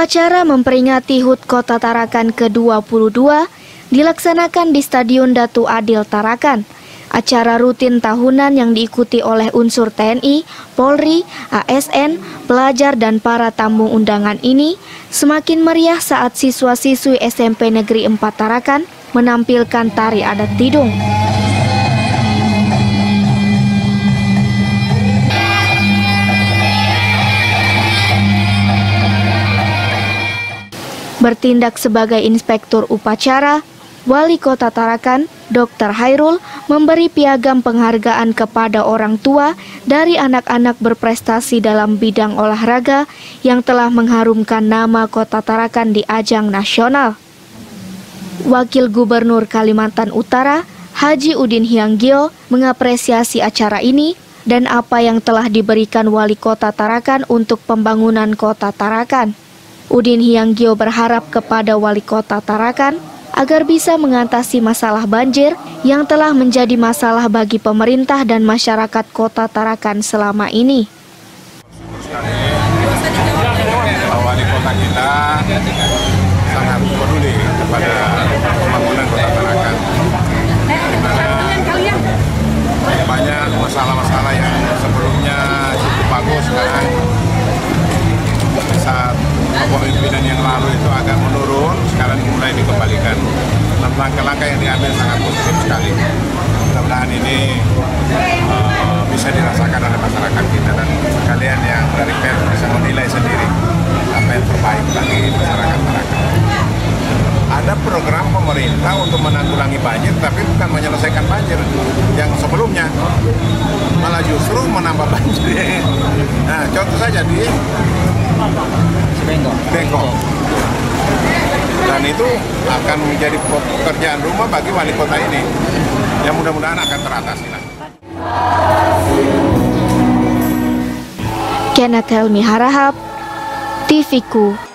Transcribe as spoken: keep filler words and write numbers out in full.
Upacara memperingati H U T Kota Tarakan ke dua puluh dua dilaksanakan di Stadion Datu Adil Tarakan. Acara rutin tahunan yang diikuti oleh unsur T N I, Polri, A S N, pelajar dan para tamu undangan ini semakin meriah saat siswa-siswi S M P Negeri empat Tarakan menampilkan tari adat Tidung. Bertindak sebagai inspektur upacara, Wali Kota Tarakan, Dokter Hairul, memberi piagam penghargaan kepada orang tua dari anak-anak berprestasi dalam bidang olahraga yang telah mengharumkan nama Kota Tarakan di ajang nasional. Wakil Gubernur Kalimantan Utara, Haji Udin Hyangyo, mengapresiasi acara ini dan apa yang telah diberikan Wali Kota Tarakan untuk pembangunan Kota Tarakan. Udin Hyangyo berharap kepada Wali Kota Tarakan agar bisa mengatasi masalah banjir yang telah menjadi masalah bagi pemerintah dan masyarakat Kota Tarakan selama ini. Wali Kota kita sangat peduli kepada pembangunan Kota Tarakan, di mana banyak masalah-masalah yang sebelumnya cukup bagus sekarang saat kepemimpinan yang lalu itu agak menurun, sekarang mulai dikembalikan. Dan langkah-langkah yang diambil sangat positif sekali. Mudah-mudahan ini uh, bisa dirasakan oleh masyarakat kita dan kalian yang dari Pers bisa menilai sendiri apa yang terbaik bagi masyarakat Tarakan. Ada program pemerintah untuk menanggulangi banjir, tapi bukan menyelesaikan banjir yang sebelumnya, malah justru menambah banjir. Nah, contoh saja di Bengkok. Dan itu akan menjadi pekerjaan rumah bagi wali kota ini, yang mudah-mudahan akan teratasi. Kenneth Helmi Harahap, T V ku.